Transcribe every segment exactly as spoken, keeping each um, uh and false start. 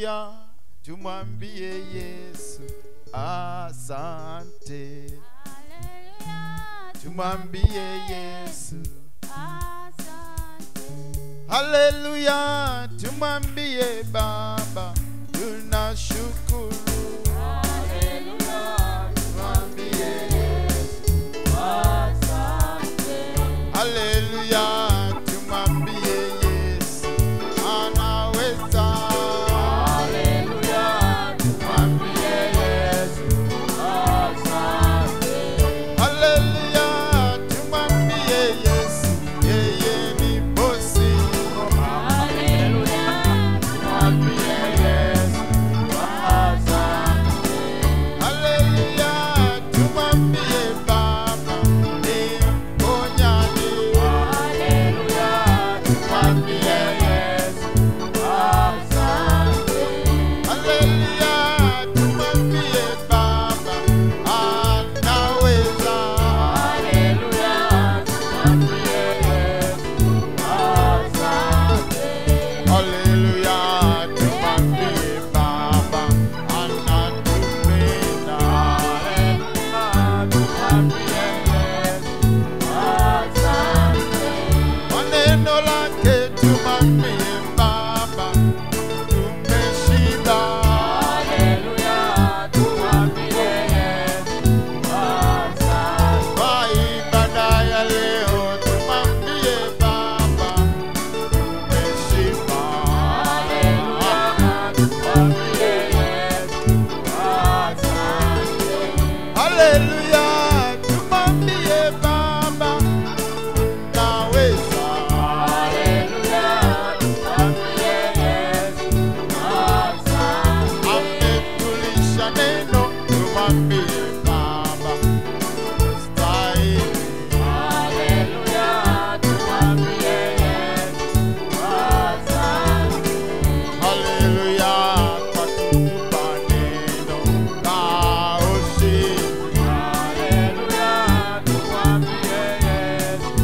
Haleluya, tumwambie Yesu asante. Haleluya, Tumwambie Yesu asante. haleluya, tumwambie Baba tunashukuru. Haleluya, tumwambie Yesu asante. Haleluya, tumwambie Yesu anaweza. Haleluya, tumwambie Yesu asante. Haleluya, tumwambie Yesu yeye ni bosi. Haleluya, tumwambie Yesu asante. Haleluya, tumwambie Baba ni mponyaji. Haleluya, tumwambie Yesu asante. Haleluya, tumwambie Baba anaweza. Haleluya, tumwambie Yesu asante. Haleluya, tumwambie Baba anatupenda. Haleluya, tumwambie Yesu asante. Kwa neno lake tumwambie Baba tumeshiba. Haleluya, tumwambie Yesu asante. Kwa ibada ya leo tumwambie Baba tumeshiba. Haleluya, tumwambie Yesu asante. Haleluya, tumwambie Baba naweza. Haleluya, tumwambie Yesu asante. Ametulisha neno tumwambie Baba stahili. Haleluya, tumwambie Yesu asante. Haleluya, kwa kutupa neno la ushindi. Haleluya, tumwambie Yesu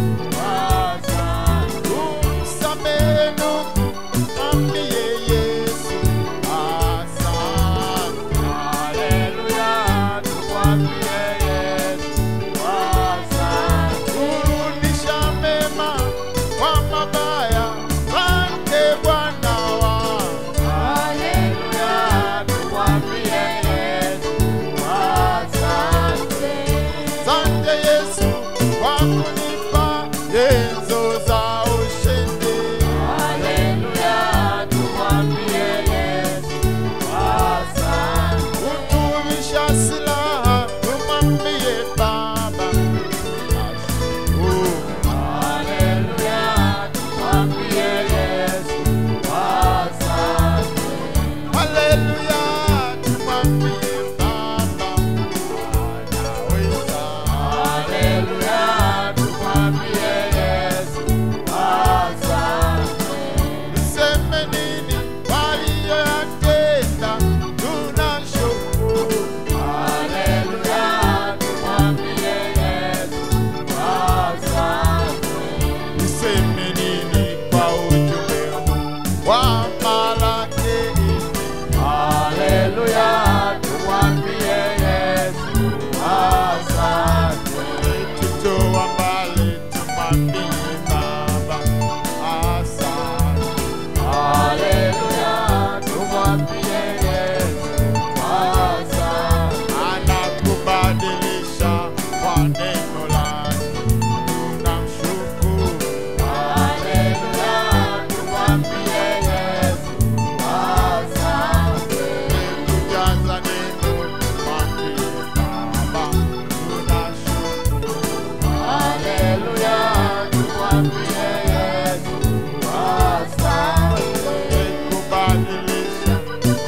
asante. Kumsamehe ndugu, mwambie Yesu asante. Haleluya, tumwambie Yesu asante. Kurudisha mema kwa mabaya, asante Bwana wangu. Haleluya, tumwambie Yesu asante. Asante Yesu kwa kunipa nyenzo za ushindi. Haleluya, tumwambie Yesu asante. Kutumisha silaha tumwambie Baba nashukuru. Haleluya, tumwambie Yesu asante. Haleluya, tumwambie Baba anaweza. Haleluya, tumwambie Yesu asante. Tuseme nini waliyoyatenda, tunashukuru. Haleluya, tumwambie Yesu asante. Tuseme nini kwa ujumbe huu wa Malaki? Haleluya, tumwambie Yesu asante. Tutoa mbali tumwambie Baba asante. Haleluya, tumwambie Yesu asante. Anakubadilisha kwa neno lake, tunamshukuru. Haleluya, tumwambie Yesu asante. Kujaza neno tumwambie Baba tunashukuru. Haleluya, tumwambie Yesu asante. Kubadilisha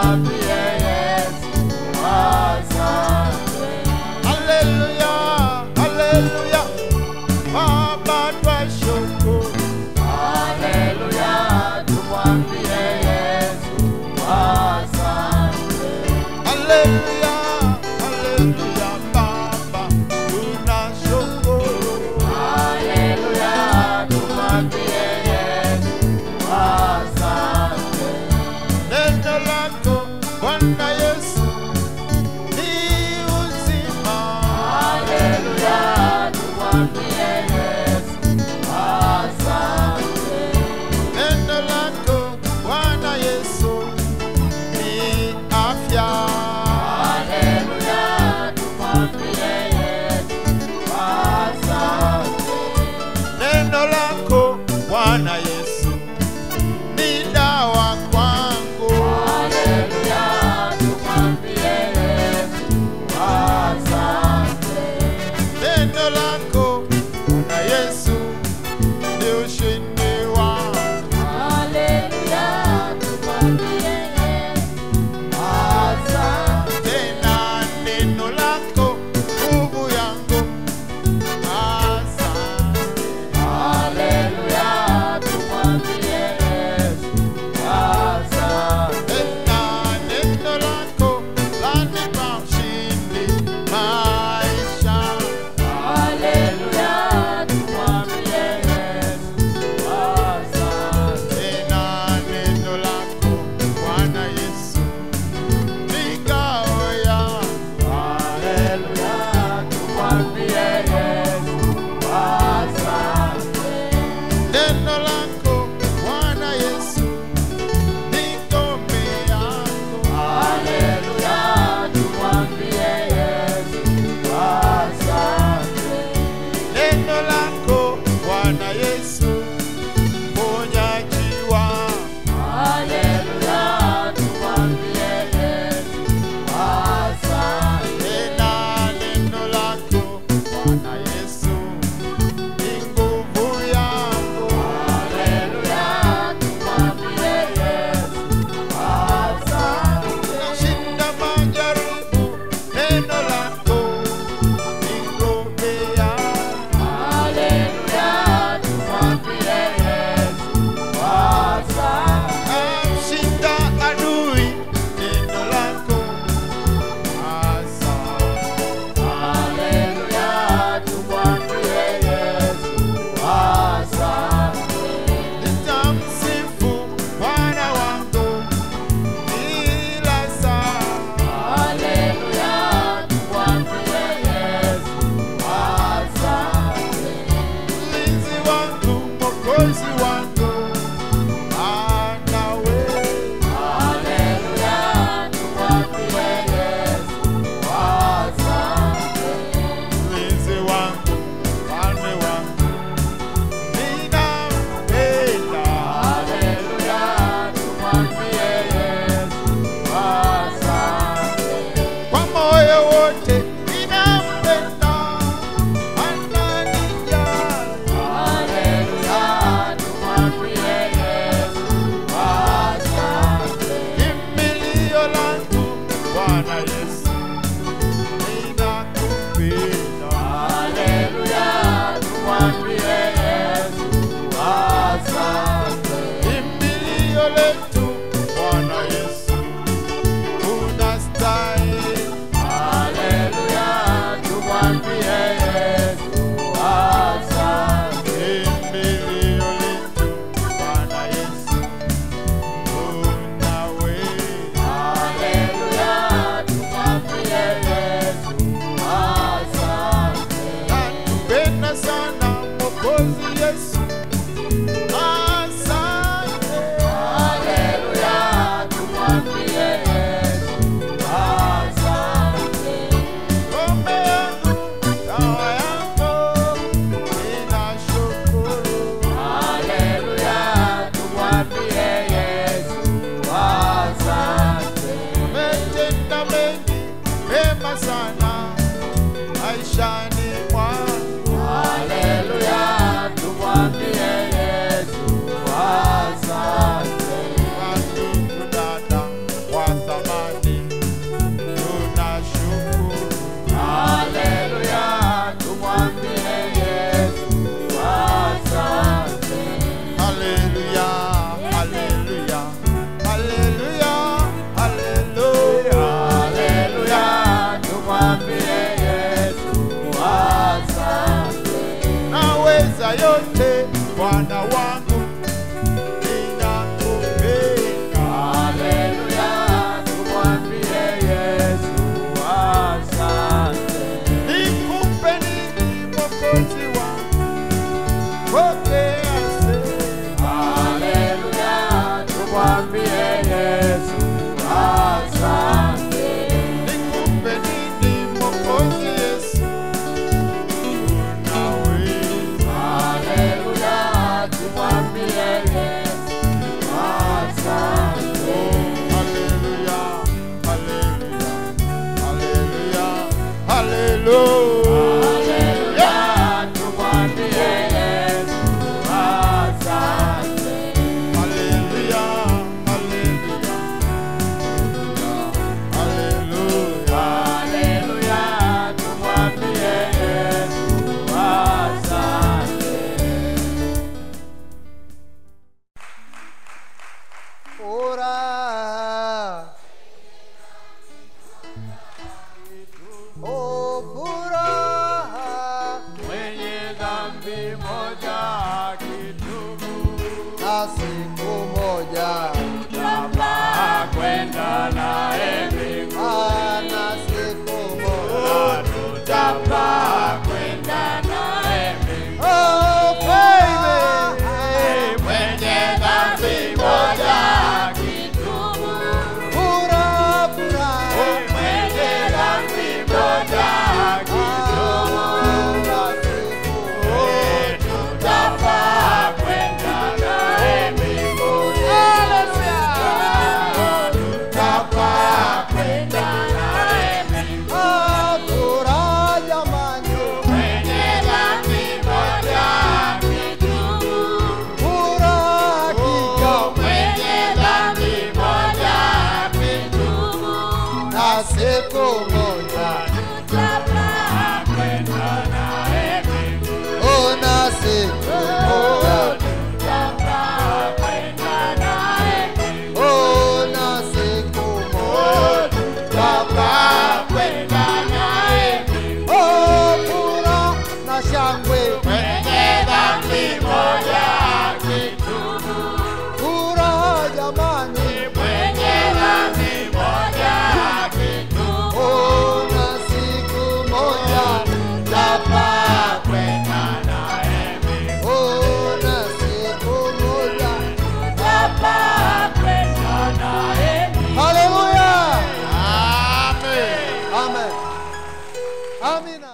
tumwambie Yesu asante. Haleluya, haleluya, Baba twashukuru. Haleluya, tumwambie Yesu asante. Haleluya, haleluya, Baba tunashukuru. Haleluya, tumwambie Yesu asante. Neno lako Bwana Yesu ni uzima. Haleluya, tumwambie Yesu asante. Neno lako Bwana Yesu ni afya. Haleluya, tumwambie Yesu asante. Neno lako Bwana Yesu ni dawa kwangu. Haleluya, tumwambie Yesu asante. Neno lako Bwana Yesu ni ushindi wangu. Haleluya, tumwambie Yesu asante. Tena neno lako nguvu yangu. Asante. Haleluya, tumwambie Yesu asante. Tena neno lako lanipa ushindi maisha. Haleluya, tumwambie Yesu asante. Tena neno lako Bwana Yesu ni ngao yangu. Haleluya, tumwambie Yesu asante. Neno lako Bwana Yesu ni ngome yangu. Haleluya, tumwambie Yesu asante. Neno lako Bwana Yesu mponyaji wangu. Haleluya, tumwambie Yesu asante. Tena neno lako Bwana Yesu ni nguvu yangu. Haleluya, tumwambie Yesu asante. Nashinda majaribu, neno lako ni ngome yangu. Haleluya, tumwambie Yesu asante. Namshinda adui, neno lako asante. Haleluya, tumwambie Yesu asante. Nitamsifu Bwana wangu kila saa. Haleluya, tumwambie Yesu asante. Mlinzi wangu, Mwokozi wangu, anawe. Haleluya, tumwambie Yesu asante. Mlinzi wangu, mfalme wangu, ninampenda. Haleluya, tumwambie Yesu asante. Kwa moyo wote ninampenda, ananijali. Haleluya, tumwambie Yesu asante. Kimbilio langu Bwana Yesu, ninakupenda. Haleluya, tumwambie Yesu asante. Kimbilio letu Bwana Yesu, unastahili. Haleluya, tumwambie Yesu asante. Kimbilio letu Bwana Yesu, unaweza. Haleluya, tumwambie Yesu asante. Nakupenda sana Mwokozi Yesu, asante. Haleluya, furaha, oh furaha, mwenye dhambi moja akitubu, na siku moja tutapaa kwenda naye mbinguni. na siku moja Tutapaa kwenda naye mbinguni. oh baby, Mwenye dhambi moja akitubu, furaha furaha, mwenye dhambi moja akitubu, na siku tutapaa kwenda naye mbinguni. Tutapaa kwenda naye mbinguni. ah furaha jamani, Mwenye dhambi moja akitubu, furaha hakika, mwenye dhambi moja akitubu, na siku moja tutapaa kwenda naye mbinguni. oh na siku moja Tutapaa kwenda naye mbinguni. oh na siku moja Tutapaa kwenda naye mbinguni. oh furaha na shangwe, Mwenye dhambi moja akitubu, furaha jamani, mwenye dhambi moja akitubu, oh na siku moja tutapaa kwenda naye mbinguni. oh na siku moja. Tutapaa kwenda naye mbinguni. Haleluya, Amen. amen, amina.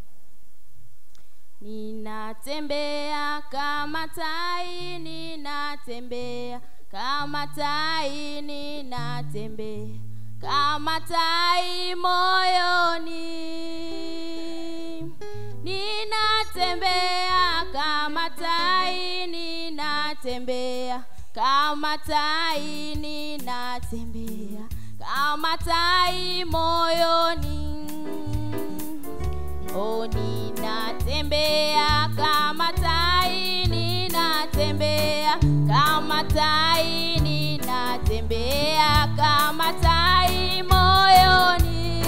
Ninatembea kama tai, ninatembea kama tai, ninatembea kama tai moyoni. Ninatembea kama tai, ninatembea kama tai, ninatembea kama tai moyoni. Oh, ninatembea kama tai, ninatembea kama tai, ninatembea kama tai moyoni.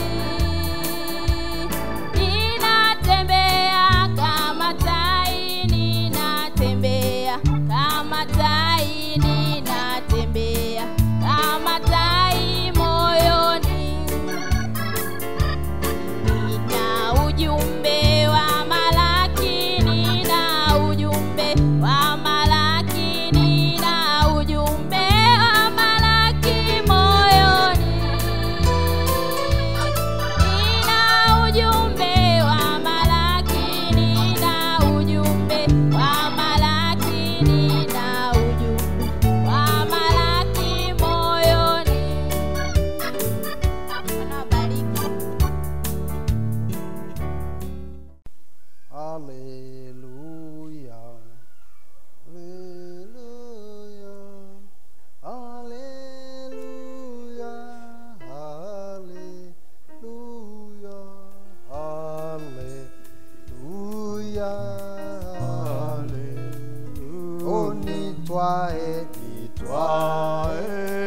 Ninatembea kama tai, ninatembea kama tai, ninatembea kama tai moyoni. Nina ujumbe wa Malaki, nina ujumbe wa Malaki, nina ujumbe wa Malaki moyoni. Nina ujumbe wa Malaki, nina ujumbe wa Malaki, nina ujumbe wa Malaki moyoni. Bwana wabariki. Hallelujah, hallelujah, hallelujah, hallelujah, hallelujah. Oh, nitwae, nitwae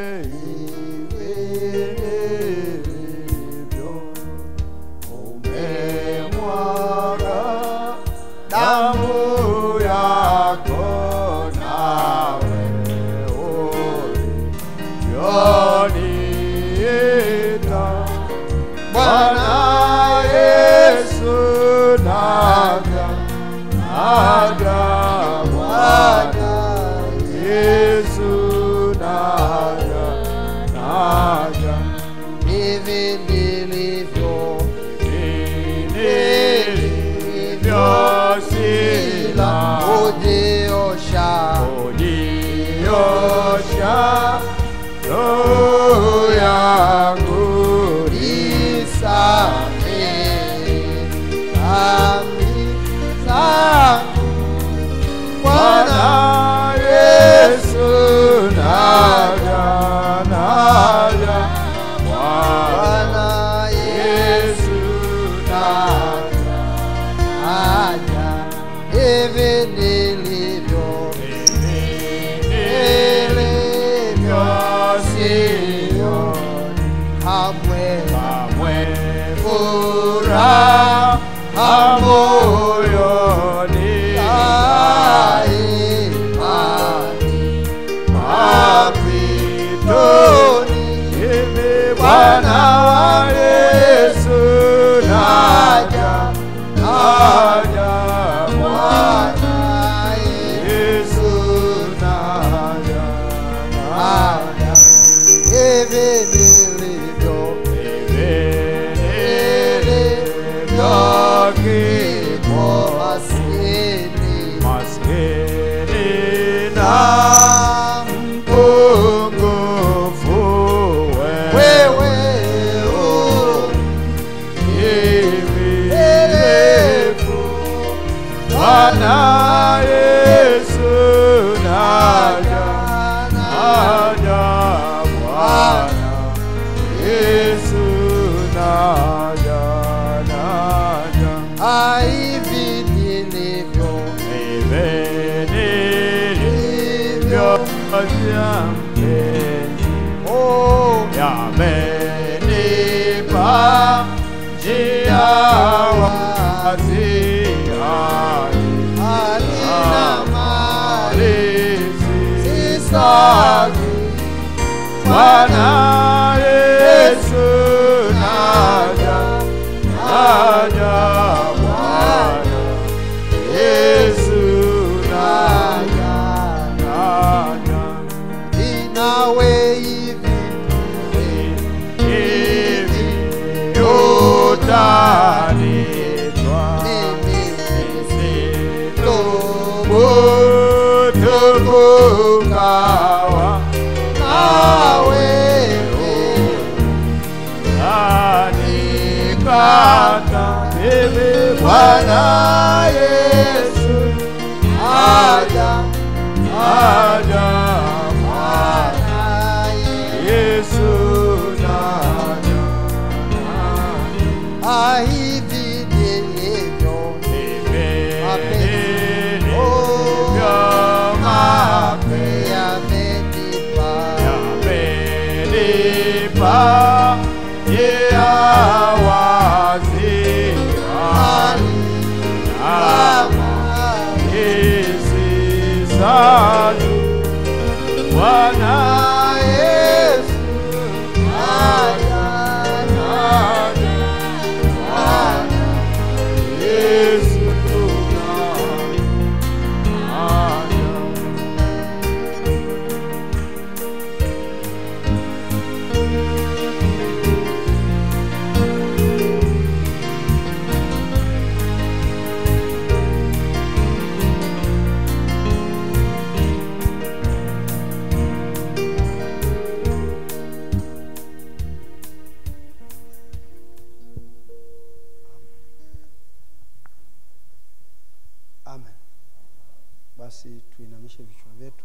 ivilivyo, umemwaga damu yako, nawe ulivyoniita. Bwana Yesu, naja, naja, Bwana Yesu, naja. Bwana Yesu naja, naja Bwana Yesu naja, naja. Ah, hivi nilivyo, Hivi nilivyo mpenzi, oh, yamenipa njia wazi hadi halina mali sisaki. Bwana Yesu naja, naja Bwana Yesu naja, naja. inawe hivi Hivi utanitwa mimi Tukukawa na wewe, anikata mimi Bwana Yesu aja, aja Bwana Yesu naja, ah, hivi nilivyo, Bwana Yesu aja, aja Bwana Yesu naja. Amen. Basi tuinamishe vichwa vyetu.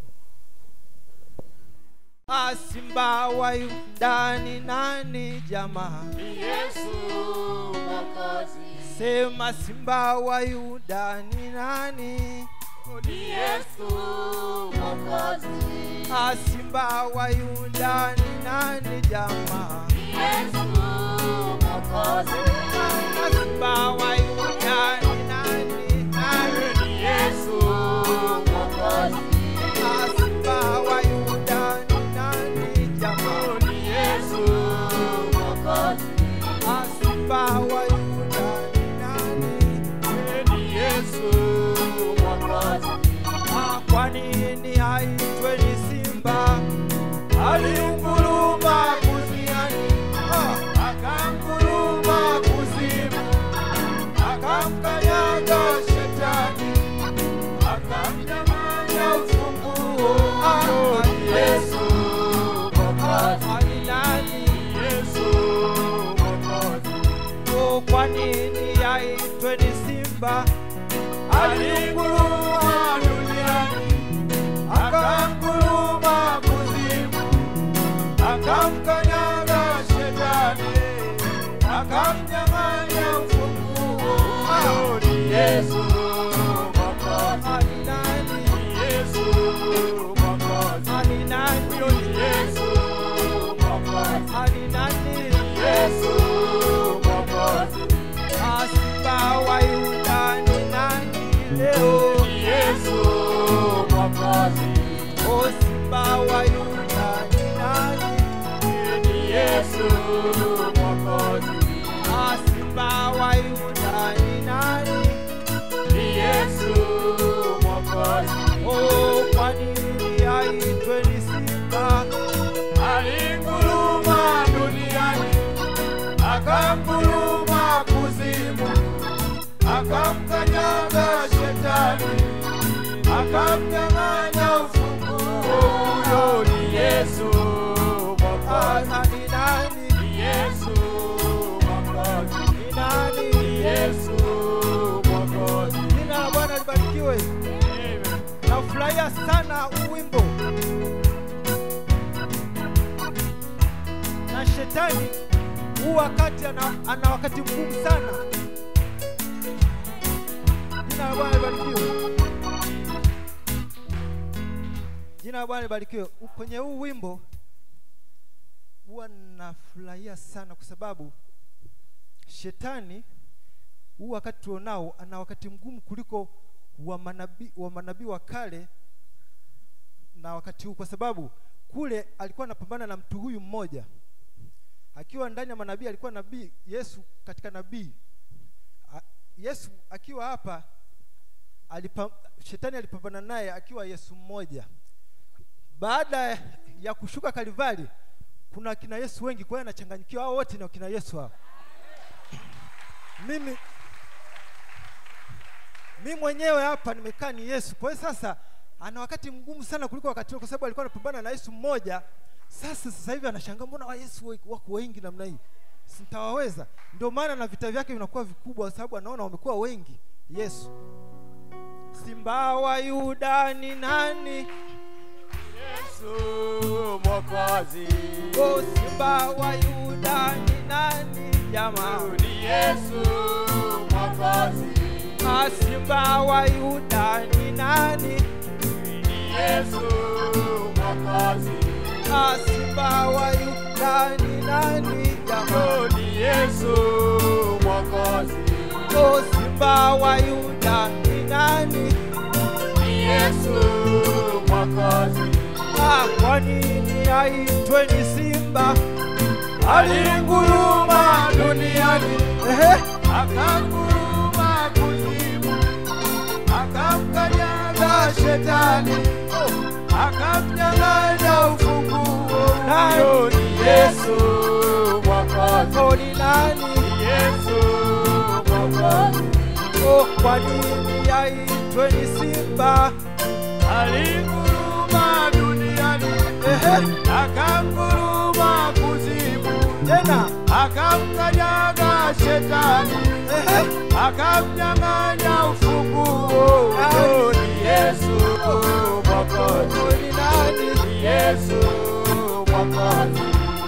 Simba wa Yuda ni nani jamaa? Yesu Mwokozi, Sema Simba wa Yuda ni nani? ni Yesu Mwokozi, Simba wa Yuda ni nani jamaa? Yesu Mwokozi, Simba wa Yuda ni nani? Nani? ni Yesu Mwokozi, Simba wa Yuda ni nani jamaa? ni Yesu Mwokozi, Simba wa Yuda ni nani? ni Yesu Mwokozi. Kwa nini haitwe ni Simba? Aliunguruma kuziani, akanguruma kuzimu, akamkanyaga shetani, akamnyang'anya ufunguo. Ni Yesu Mwokozi, Ni nani? Yesu Mwokozi. Oh, kwa nini haitwe ni Simba? Aliunguruma duniani, akanguruma kuzimu, akamkanyaga shetani, akamnyang'anya ufunguo. Ni Yesu Mwokozi, Ni nani? ni Yesu Mwokozi, Ni nani? ni Yesu Mwokozi, Ni nani? Yesu Mwokozi, Simba wa Yuda ni nani leo? ni Yesu Mwokozi, Oh, Simba wa Yuda ni nani? ni Yesu Mwokozi, Simba wa Yuda ni nani? ni Yesu Mwokozi. Oh, kwa nini haitwe ni Simba? Alinguruma duniani, akanguruma kuzimu, akamkanyaga shetani, akamnyang'anya ufunguo. Huyo ni Yesu Mwokozi, Ni nani? ni Yesu Mwokozi, Ni nani? ni Yesu Mwokozi. Jina la Bwana libarikiwe. nafurahia sana huu wimbo. Na shetani huu wakati ana, ana wakati mgumu sana. Jina la Bwana libarikiwe. Jina la Bwana libarikiwe. Kwenye huu wimbo huwa nafurahia sana kwa sababu shetani huu wakati tunao ana wakati mgumu kuliko wa manabii wa manabii wa kale na wakati huu, kwa sababu kule alikuwa anapambana na mtu huyu mmoja. Akiwa ndani ya manabii alikuwa nabii Yesu, katika nabii Yesu akiwa hapa alipa, shetani alipambana naye akiwa Yesu mmoja. Baada ya kushuka Kalvari kuna kina Yesu wengi, kwa hiyo anachanganyikiwa hao wote ni kina Yesu hao. Mimi mimi mwenyewe hapa nimekaa ni Yesu. Kwa hiyo sasa ana wakati mgumu sana kuliko wakati kwa sababu alikuwa anapambana na Yesu mmoja. Sasa sasa hivi anashangaa mbona wa Yesu wako wengi namna hii? Sitawaweza. Ndio maana na vita vyake vinakuwa vikubwa kwa sababu anaona wamekuwa wengi. Yesu. Simba wa Yuda ni nani? Yesu Mwokozi. Oh, Simba wa Yuda ni nani jamaa? Ni Yesu Mwokozi. Ah, Simba wa Yuda ni nani? Ni Yesu Mwokozi. Ah, Simba wa Yuda ni nani jamaa? Ni Yesu Mwokozi. Oh, Simba wa Yuda ni nani? Ni Yesu Mwokozi. Ah, kwa nini aitwe ni Simba? Alinguruma duniani, Ehe, akanguruma kuzimu, akamkanyaga shetani, akamnyang'anya ufunguo. nayo Ni Yesu Mwokozi. oh, ni nani? Ni Yesu Mwokozi. Oh, kwa nini aitwe ni Simba? Alinguruma duniani, Ehe, akanguruma kuzimu, tena akamkanyaga shetani, ehe, akamnyang'anya ufunguo. Nani? Ni Yesu Mwokozi. oh, ni nani? Ni Yesu Mwokozi.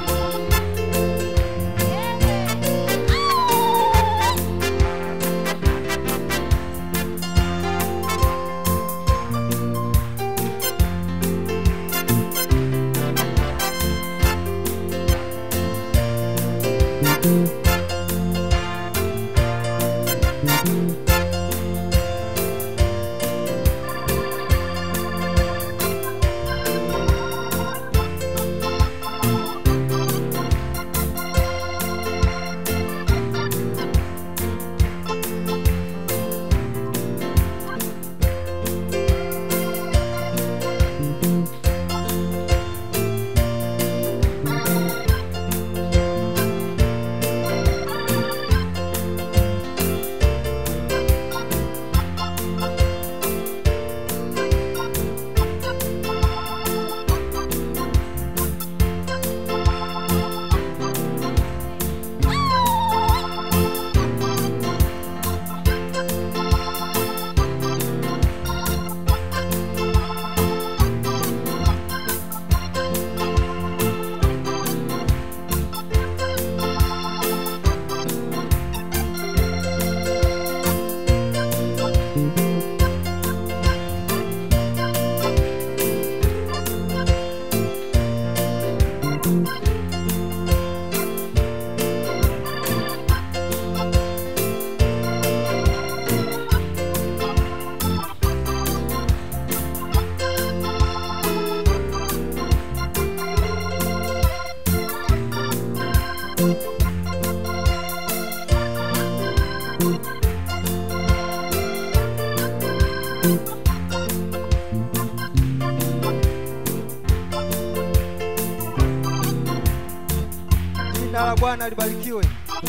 Jina la Bwana libarikiwe.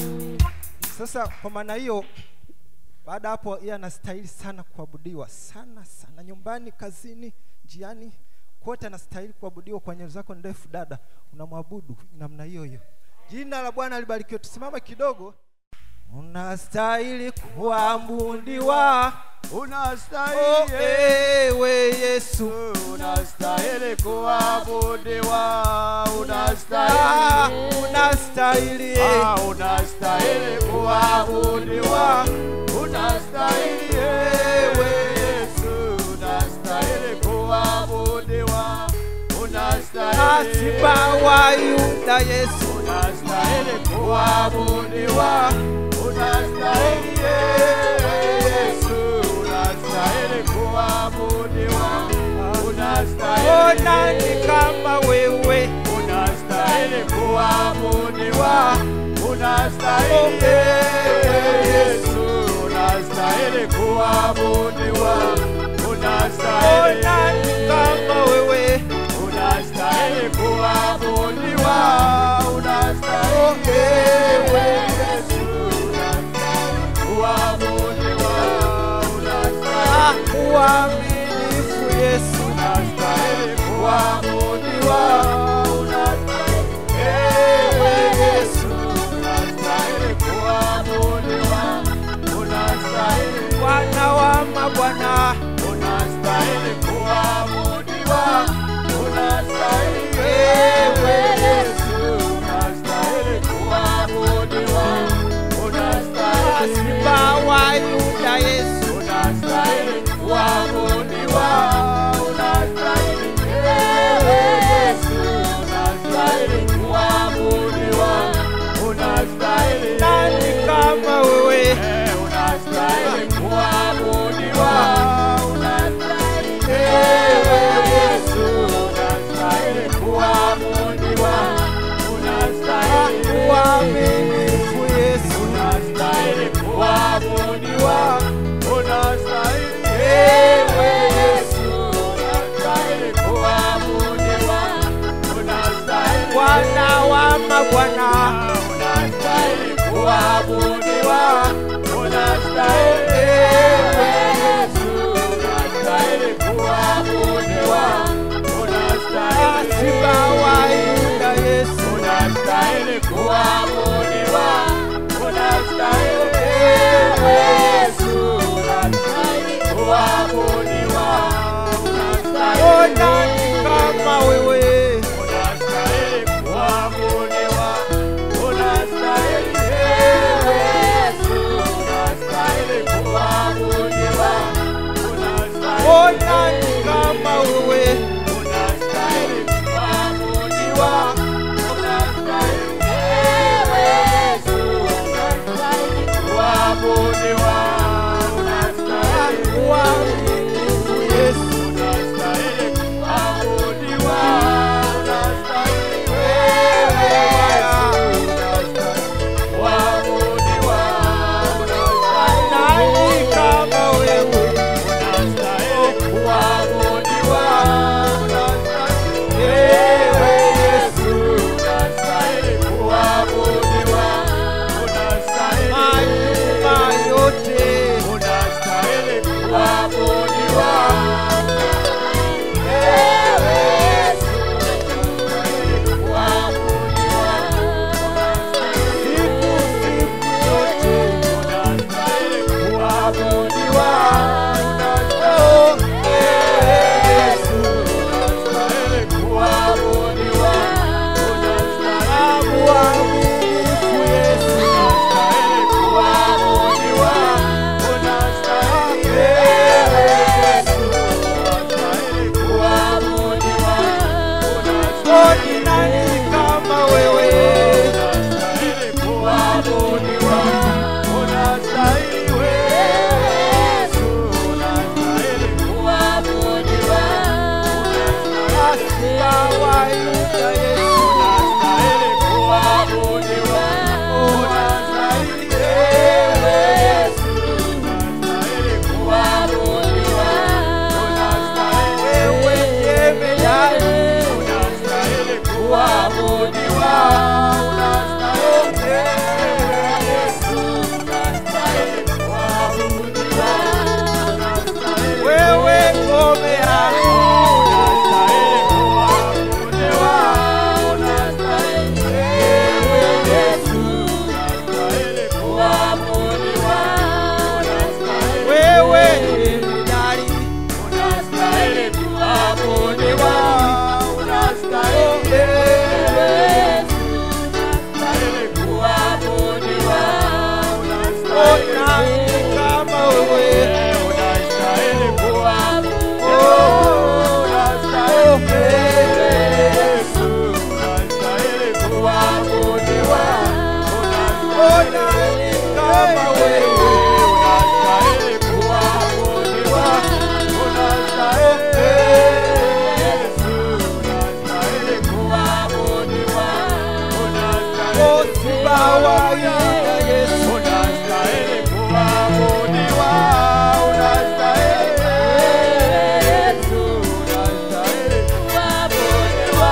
Sasa kwa maana hiyo baada hapo yeye anastahili sana kuabudiwa sana sana, nyumbani, kazini, njiani, kote anastahili kuabudiwa. Kwa nyayo zako ndefu dada, unamwabudu namna hiyo hiyo. Jina la Bwana libarikiwe. Tusimame kidogo. Unastahili kuabudiwa unastahili ewe Yesu, unastahili kuabudiwa, unastahili Ah, unastahili Ah, unastahili kuabudiwa, unastahili ewe Yesu, unastahili kuabudiwa, unastahili Simba wa Yuda Yesu, unastahili kuabudiwa, unastahili ewe Yesu, unastahili kuabudiwa, unastahili nani kama wewe, unastahili kuabudiwa, unastahili ewe Yesu, unastahili kuabudiwa, unastahili nani kama wewe, unastahili kuabudiwa, unastahili ewe Yesu, unastahili kuabudiwa, unastahili uaminifu Yesu, unastahili kuabudiwa, unastahili ewe Yesu, unastahili kuabudiwa, unastahili Bwana wa mabwana, unastahili kuabudiwa, unastahili ewe Yesu, unastahili kuabudiwa, unastahili Simba wa Yuda Yesu, unastahili kuabudiwa, unastahili ewe Yesu, unastahili kuabudiwa, unastahili nani kama wewe, Eh, unastahili kuabudiwa, unastahili ewe Yesu, unastahili kuabudiwa, unastahili uaminifu Yesu, unastahili kuabudiwa, unastahili ewe Yesu, unastahili kuabudiwa, unastahili Bwana wa mabwana, unastahili kuabudiwa, unastahili ewe Yesu, unastahili kuabudiwa, unastahili Simba wa Yuda Yesu, unastahili kuabudiwa, unastahili ewe Yesu, unastahili kuabudiwa, unastahili nani kama wewe, unastahili kuabudiwa, unastahili ewe Yesu, unastahili kuabudiwa, unastahili nani kama wewe, unastahili kuabudiwa, unastahili ewe Yesu, unastahili kuabudiwa, unastahili uaminifu Yesu, unastahili kuabudiwa, unastahili ewe Yesu, unastahili kuabudiwa, unastahili nani kama wewe, unastahili kuabudiwa, unastahili ewe Yesu, unastahili kuabudiwa, unastahili majuma yote, unastahili kuabudiwa, ewe Yesu, unastahili kuabudiwa, siku siku zote, unastahili kuabudiwa, unastahili ewe Yesu, unastahili kuabudiwa, unastahili uaminifu Yesu, unastahili kuabudiwa, unastahili ewe Yesu, unastahili kuabudiwa, unastahili nani kama wewe, unastahili kuabudiwa, unastahili wewe Yesu, unastahili kuabudiwa, unastahili Simba wa Yuda Yesu, unastahili kuabudiwa, unastahili ewe Yesu, unastahili kuabudiwa, unastahili wewe jemedari, unastahili kuabudiwa, unastahili ewe Yesu, unastahili kuabudiwa, unastahili wewe ngome yangu, unastahili kuabudiwa, unastahili ewe Yesu, unastahili kuabudiwa, unastahili wewe wa Yuda Yesu, unastahili kuabudiwa, unastahili Yesu, unastahili kuabudiwa,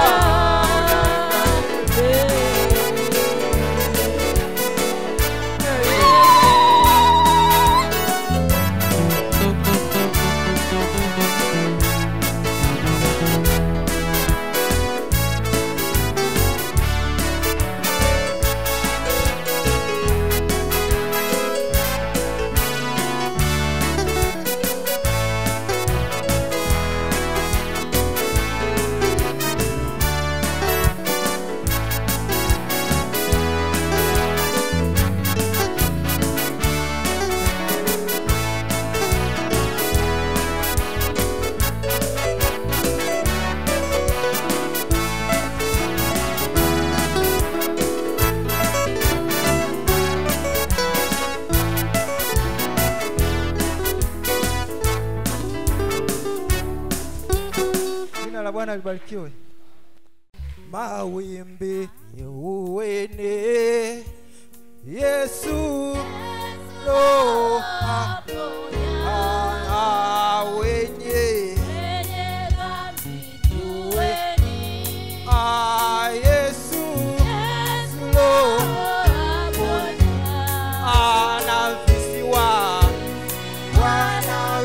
jina la Bwana libarikiwe. Mawimbi ni uwene Yesu lo ah wenye ah Yesu lo ana visiwa wana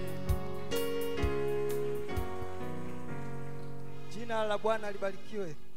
Bwana libarikiwe.